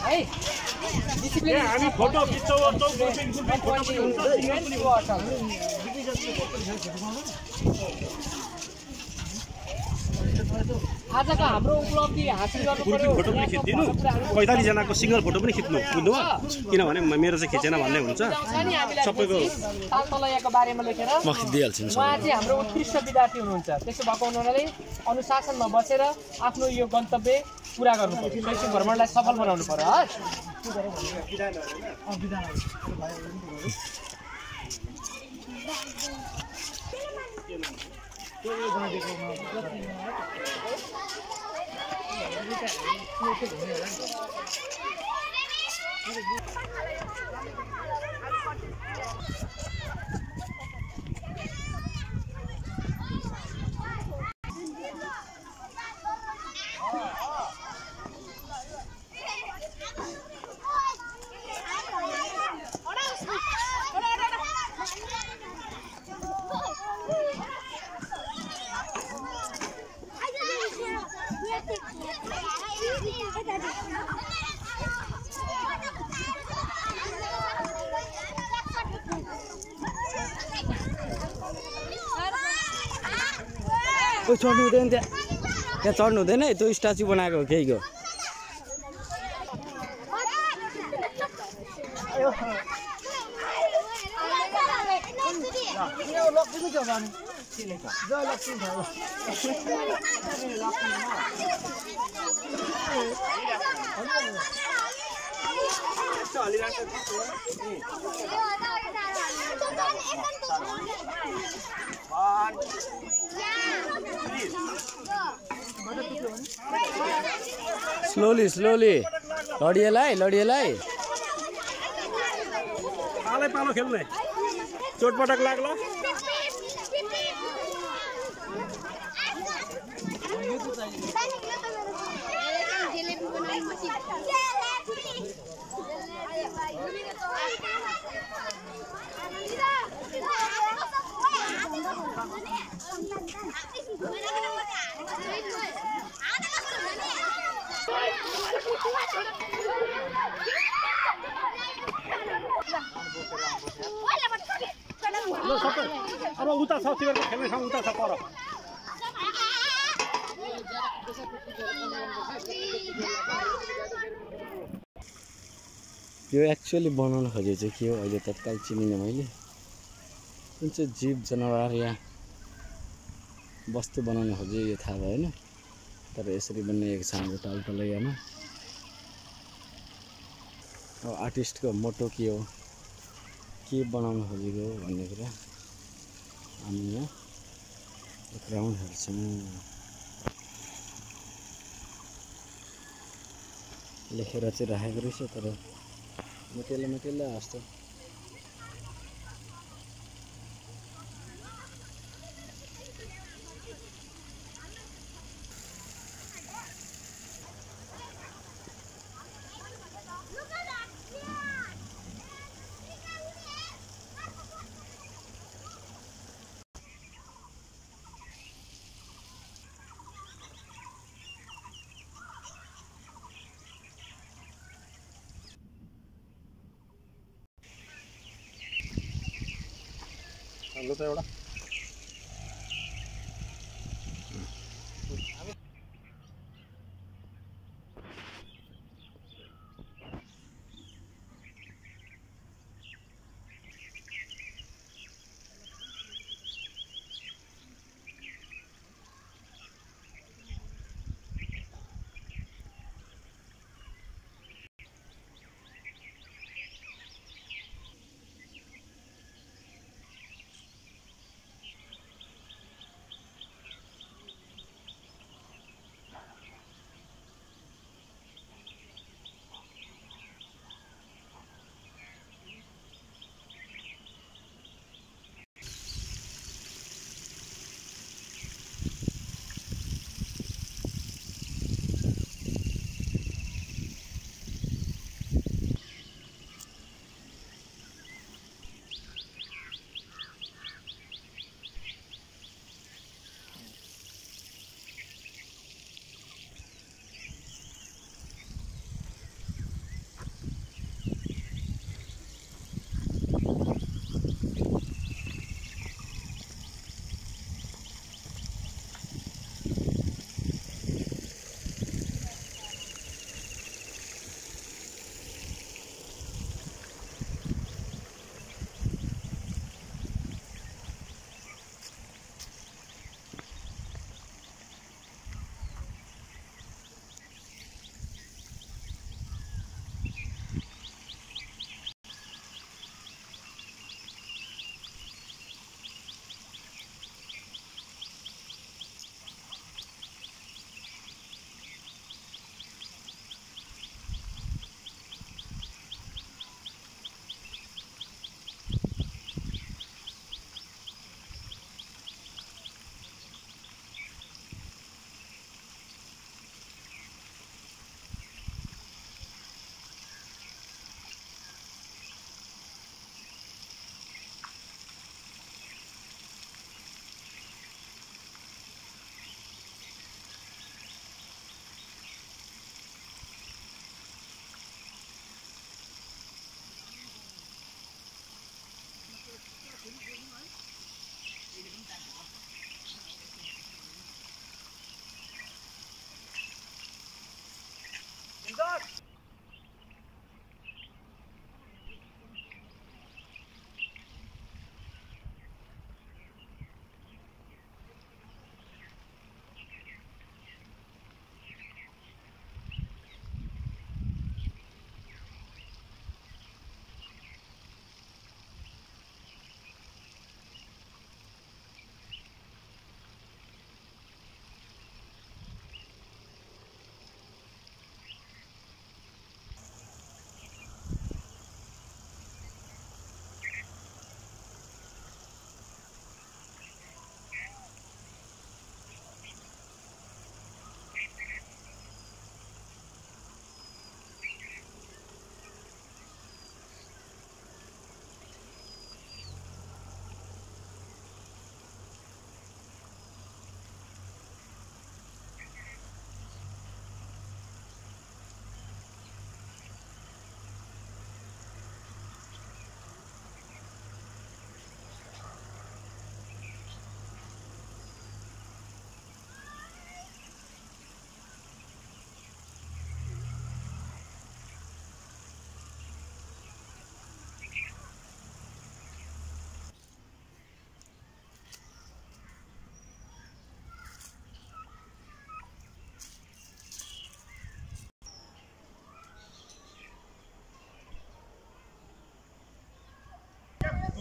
हामी फोटो खिच्छौँ आजको हाम्रो उपलब्धि हासिल गर्नु पर्यो। फोटो पनि खिच्दिनु 45 जनाको सिंगल फोटो पनि खिच्नु बुझ्नुभयो किनभने मेरो चाहिँ खिचेन भन्ने हुन्छ सबैको तालतलयको बारेमा लेखेर म खिच्दिहाल्छु उहाँ चाहिँ हाम्रो उत्कृष्ट विद्यार्थी हुनुहुन्छ। त्यसो भएको हुनाले अनुशासनमा बसेर आफ्नो यो गन्तव्य पूरा गर्नु पर्यो। शैक्षिक भ्रमणलाई सफल बनाउनु पर्यो। चढ्नु हुँदैन त्यहाँ चढ्नु हुँदैन है त्यो स्ट्याचु बनाएको केहीको स्लोली लडिएलाई पालो खेल्ने चोटपटक लाग्ला अब उता छ तिमीहरुको खेल्ने ठाउँ उता छ पर यो एक्चुअली बनाउन खोजे चाहिँ के हो अहिले तत्काल चिनिन मैले कुन चाहिँ जीव जनावर या वस्तु बनाउन खोजे यो थाहा भएन तर यसरी बनिएको छ हाम्रो तालतलैयामा अब आर्टिस्टको मोटो के हो के बनाउन खोजेको भन्ने कुरा हामी यहाँ ग्राउन्ड हेर्छौँ लेखेर चाहिँ राखेको रहेछ तर मेटेला जस्तो हाम्रो त एउटा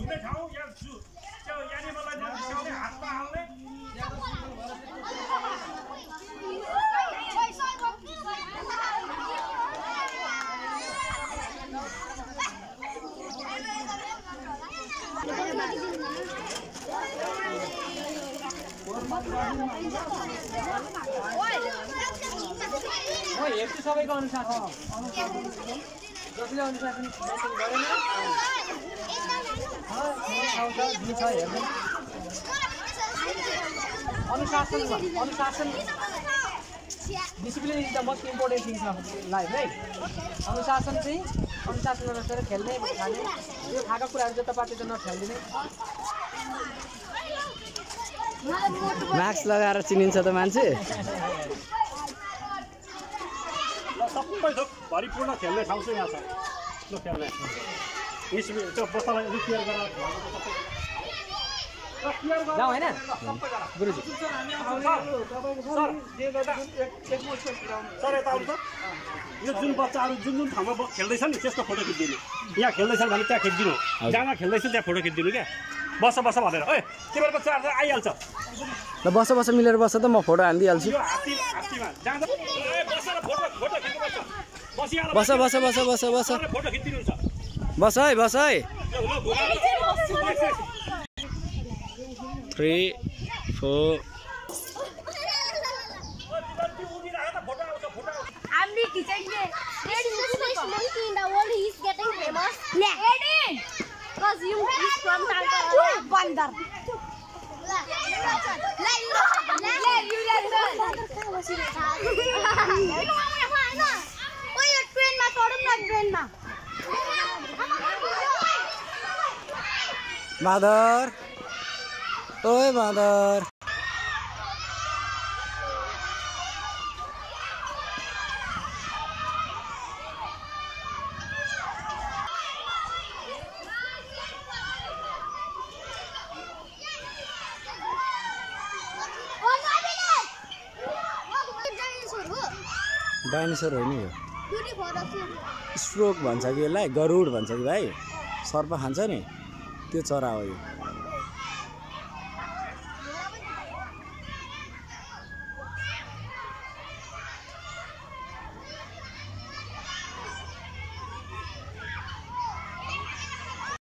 हेर्छु सबैको अनुशासन जसले अनुशासन मेन्टेन गरेन अनुशासन discipline is the most important things of life है अनुशासन चाहिँ अनुशासन अनुसार खेल्ने खाने यो खाएको कुराहरू चाहिँ तपाईँ चाहिँ नखेलिदिने मास्क लगाएर चिनिन्छ त मान्छे सबै थोक भरिपूर्ण खेल्ने ठाउँ चाहिँ यहाँ छ ल खेल्ने त्यो बस्तालाई अलिक क्लियर गरेर जाउँ होइन गुरुजी सर यता आउनु त यो जुन बच्चाहरू जुन जुन ठाउँमा खेल्दैछ नि त्यसको फोटो खिचिदिनु यहाँ खेल्दैछन् भने त्यहाँ खिचिदिनु जहाँ खेल्दैछु त्यहाँ फोटो खिचिदिनु क्या बस भनेर ए तिमीहरूको चार आइहाल्छ ल बस मिलेर बस त म फोटो हालिदिइहाल्छु यो हात्तीमा जाँदा फोटो खिच्नुपर्छ बस फोटो खिचिदिनु छ बस है 3 4 I'm खिचेंगे monkey in the world is getting famous because you is from Bandar Mother, oi mother. Dinosaur हो नि यो स्ट्रोक भन्छ कि यसलाई गरुड भन्छ कि भाइ सर्प खान्छ नि त्यो चरा हो यो